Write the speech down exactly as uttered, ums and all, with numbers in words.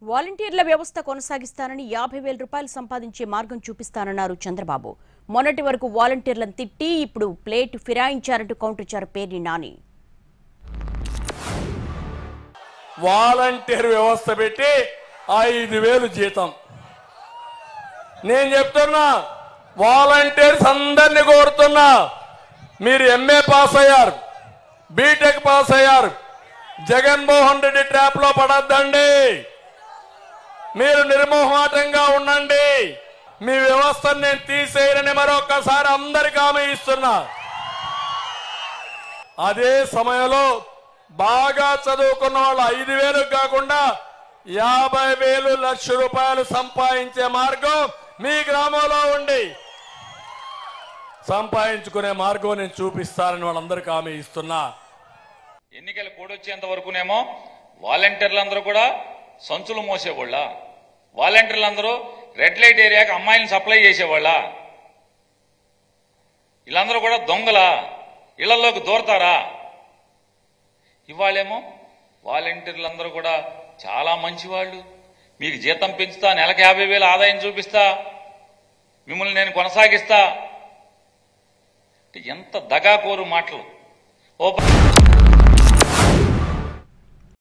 వాలంటీర్ల వ్యవస్థ కొనసాగిస్తానని యాభై వేల రూపాయలు సంపాదించే మార్గం చూపిస్తానన్నారు చంద్రబాబు. మొన్నటి వరకు వాలంటీర్లను తిట్టి ఇప్పుడు ప్లేట్ ఫిరాయించారంటూ కౌంటర్ ఇచ్చారు పేర్ని నాని. వాలంటీర్ వ్యవస్థ పెట్టి ఐదు వేలు జీతం. నేను చెప్తున్నా, వాలంటీర్స్ అందరినీ కోరుతున్నా, మీరు ఎంఏ పాస్ అయ్యారు, బీటెక్ పాస్ అయ్యారు, జగన్మోహన్ రెడ్డి ట్రాప్ లో పడద్దండి. మీరు నిర్మోహమాటంగా ఉండండి. మీ వ్యవస్థను నేను తీసేయనని మరొకసారి అందరికీ హామీ ఇస్తున్నా. అదే సమయంలో బాగా చదువుకున్న వాళ్ళు ఐదు వేలు కాకుండా యాభై వేలు లక్ష రూపాయలు సంపాదించే మార్గం మీ గ్రామంలో ఉండి సంపాదించుకునే మార్గం నేను చూపిస్తానని వాళ్ళందరికీ హామీ ఇస్తున్నా. ఎన్నికల కూడొచ్చేంత వరకునేమో వాలంటీర్లందరూ కూడా సంచులు మోసేవాళ్ళ, వాలంటీర్లందరూ రెడ్ లైట్ ఏరియాకి అమ్మాయిలను సప్లై చేసేవాళ్ళ, వీళ్ళందరూ కూడా దొంగల, ఇళ్లలోకి దూరతారా? ఇవాళేమో వాలంటీర్లందరూ కూడా చాలా మంచివాళ్ళు, మీకు జీతం పెంచుతా, నెలకు యాభై వేల ఆదాయం చూపిస్తా, మిమ్మల్ని నేను కొనసాగిస్తా. ఎంత దగాకోరు మాటలు. ఓ